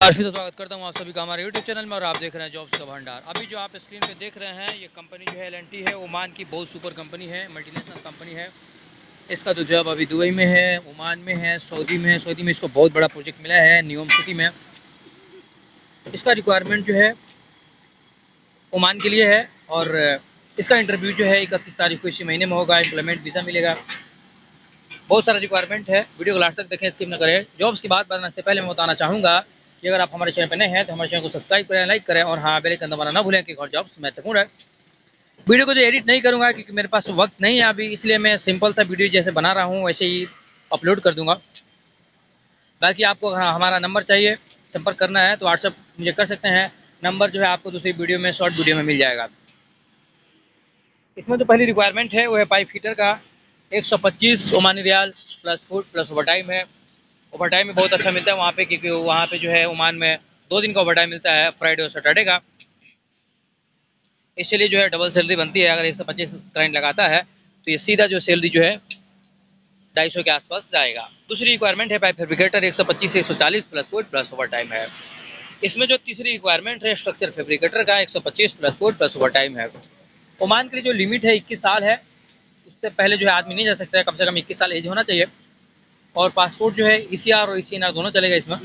काफी स्वागत करता हूँ आप सभी का हमारे यूट्यूब चैनल में और आप देख रहे हैं जॉब्स का भंडार। अभी जो आप स्क्रीन पे देख रहे हैं ये कंपनी जो है एल&टी है, ओमान की बहुत सुपर कंपनी है, मल्टीनेशनल कंपनी है। इसका तो जॉब अभी दुबई में है, ओमान में है, सऊदी में है। सऊदी में इसको बहुत बड़ा प्रोजेक्ट मिला है न्यूम सिटी में। इसका रिक्वायरमेंट जो है ओमान के लिए है और इसका इंटरव्यू जो है 31 तारीख को इसी महीने में होगा। एम्प्लॉयमेंट वीज़ा मिलेगा। बहुत सारा रिक्वायरमेंट है, वीडियो को लास्ट तक देखें, स्किप न करें। जॉब्स की बात करने से पहले मैं बताना चाहूँगा कि अगर आप हमारे चैनल पर नए हैं तो हमारे चैनल को सब्सक्राइब करें, लाइक करें और हाँ बेल आइकन दबाना ना भूलें कि और जॉब्स महत्वपूर्ण है। वीडियो को जो एडिट नहीं करूँगा क्योंकि मेरे पास वक्त नहीं है अभी, इसलिए मैं सिंपल सा वीडियो जैसे बना रहा हूँ वैसे ही अपलोड कर दूँगा। बाकी आपको हमारा नंबर चाहिए, संपर्क करना है तो व्हाट्सअप मुझे कर सकते हैं। नंबर जो है आपको दूसरी वीडियो में, शॉर्ट वीडियो में मिल जाएगा। इसमें जो पहली रिक्वायरमेंट है वो है पाइप फिटर का। 125 ओमानी रियाल plus food plus overtime है। ओवर टाइम में बहुत अच्छा मिलता है वहाँ पे, क्योंकि वहाँ पे जो है ओमान में 2 दिन का ओवर टाइम मिलता है, फ्राइडे और सैटरडे का। इसलिए जो है डबल सैलरी बनती है। अगर 125 क्लाइंट लगाता है तो ये सीधा जो सैलरी जो है 250 के आसपास जाएगा। दूसरी रिक्वायरमेंट है पाइप फैब्रिकेटर। 125 से 140 plus food plus overtime है। इसमें जो तीसरी रिक्वायरमेंट है स्ट्रक्चर फैब्रिकेटर का, 125 plus food plus overtime है। ओमान के लिए जो लिमिट है 21 साल है, उससे पहले जो है आदमी नहीं जा सकता है, कम से कम 21 साल एज होना चाहिए। और पासपोर्ट जो है ECR और ECNR दोनों चलेगा इसमें।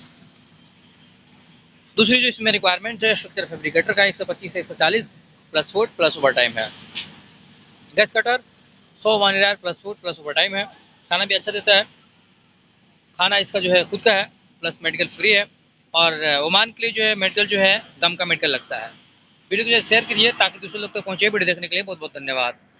दूसरी जो इसमें रिक्वायरमेंट है स्ट्रक्चर फैब्रिकेटर का, 125 से 140 plus food plus overtime है। गैस कटर 100 वानिलार plus food plus overtime है। खाना भी अच्छा देता है। खाना इसका जो है खुद का है, प्लस मेडिकल फ्री है। और ओमान के लिए जो है मेडिकल जो है दम का मेडिकल लगता है। वीडियो को शेयर कीजिए ताकि दूसरे लोग तक पहुँचे। वीडियो देखने के लिए बहुत बहुत धन्यवाद।